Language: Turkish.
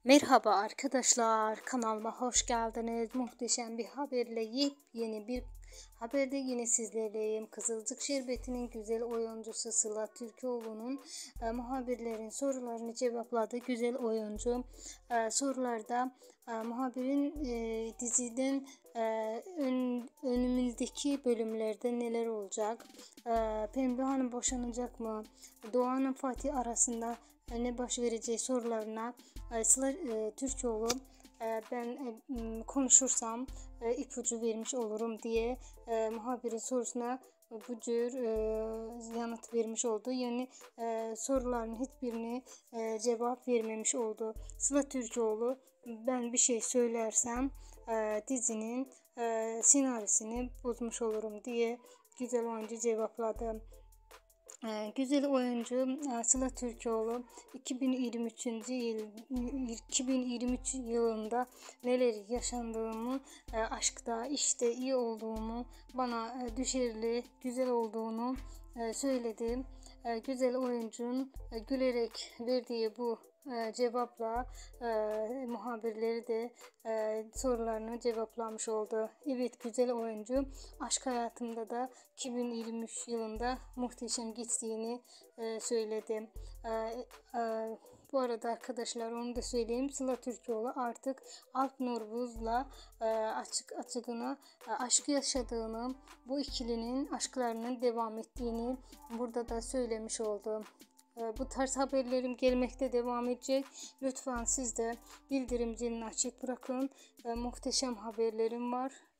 Merhaba arkadaşlar, kanalıma hoş geldiniz. Muhteşem bir haberle yepyeni bir haberde yine sizlerleyim. Kızılcık Şerbeti'nin güzel oyuncusu Sıla Türkoğlu'nun muhabirlerin sorularını cevapladı. Güzel oyuncu sorularda muhabirin diziden önümüzdeki bölümlerde neler olacak? Pembe Hanım boşanacak mı? Doğan'la Fatih arasında ne baş vereceği sorularına Sıla Türkoğlu ben konuşursam ipucu vermiş olurum diye muhabirin sorusuna bu cür yanıt vermiş oldu. Yani soruların hiçbirini cevap vermemiş oldu. Sıla Türkoğlu ben bir şey söylersem dizinin senaryosunu bozmuş olurum diye güzel oyuncu cevapladı. Güzel oyuncu Sıla Türkoğlu 2023 yılında neler yaşandığımı, aşkta, işte iyi olduğumu, bana düşerli, güzel olduğunu söyledi. Güzel oyuncunun gülerek verdiği bu cevapla muhabirleri de sorularını cevaplamış oldu. Evet, güzel oyuncu aşk hayatımda da 2023 yılında muhteşem geçtiğini söyledi. Bu arada arkadaşlar onu da söyleyeyim. Sıla Türkoğlu artık Alp Nurbuz'la açık aşk yaşadığını, bu ikilinin aşklarının devam ettiğini burada da söylemiş oldu. Bu tarz haberlerim gelmekte devam edecek. Lütfen siz de bildirim zilini açık bırakın. Muhteşem haberlerim var.